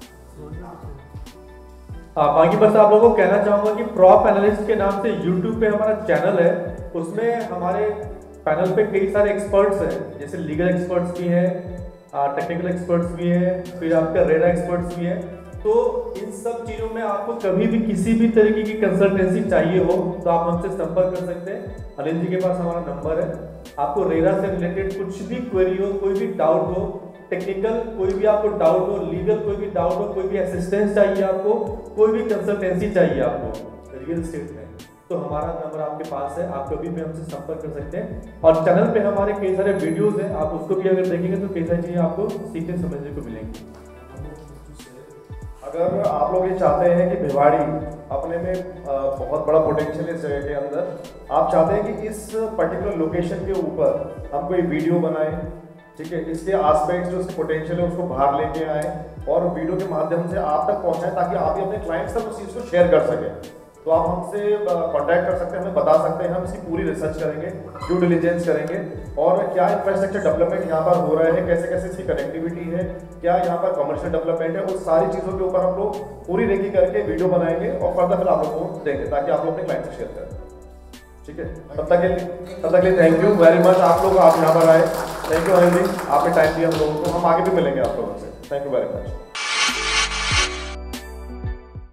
बाकी बस आप लोगों को कहना चाहूँगा कि प्रॉप एनालिस्ट के नाम से यूट्यूब पे हमारा चैनल है, उसमें हमारे पैनल पे कई सारे एक्सपर्ट्स हैं, जैसे लीगल एक्सपर्ट्स भी हैं, टेक्निकल एक्सपर्ट्स भी हैं, फिर आपका रेडा एक्सपर्ट्स भी हैं। तो इन सब चीज़ों में आपको कभी भी किसी भी तरीके की कंसल्टेंसी चाहिए हो तो आप हमसे संपर्क कर सकते हैं। अनिल जी के पास हमारा नंबर है। आपको रेरा से रिलेटेड कुछ भी क्वेरी हो, कोई भी डाउट हो, टेक्निकल कोई भी आपको डाउट हो, लीगल कोई भी डाउट हो, कोई भी असिस्टेंस चाहिए आपको, कोई भी कंसल्टेंसी चाहिए आपको रियल एस्टेट में, तो हमारा नंबर आपके पास है, आप कभी भी हमसे संपर्क कर सकते हैं। और चैनल पे हमारे कई सारे वीडियोस हैं, आप उसको भी अगर देखेंगे तो कई सारी चीज़ें आपको सीखने समझने को मिलेंगी। अगर आप लोग ये चाहते हैं कि भिवाड़ी अपने में बहुत बड़ा पोटेंशियल है इस जगह के अंदर, आप चाहते हैं कि इस पर्टिकुलर लोकेशन के ऊपर हम कोई वीडियो बनाएं, ठीक है, इसके आस्पेक्ट्स जो उसके पोटेंशियल है उसको बाहर लेके आए और वीडियो के माध्यम से आप तक पहुंचाएं, ताकि आप भी अपने क्लाइंट्स तक उस चीज़ को शेयर कर सकें। तो आप हमसे कांटेक्ट कर सकते हैं, हमें बता सकते हैं, हम इसकी पूरी रिसर्च करेंगे, ड्यू डिलिजेंस करेंगे, और क्या इंफ्रास्ट्रक्चर डेवलपमेंट यहाँ पर हो रहा है, कैसे कैसे इसकी कनेक्टिविटी है, क्या यहाँ पर कमर्शियल डेवलपमेंट है, उस सारी चीज़ों के ऊपर हम लोग पूरी रेकी करके वीडियो बनाएंगे और फर्दर फिर आप लोगों को देंगे, ताकि आप लोग अपने क्लाइंट से शेयर करें। ठीक है, तब तक के लिए थैंक यू वेरी मच आप लोग, आप यहाँ पर आए। थैंक यू अनिल जी, आपने टाइम दिया हम लोगों को। हम आगे भी मिलेंगे आप लोगों से। Thank you very much.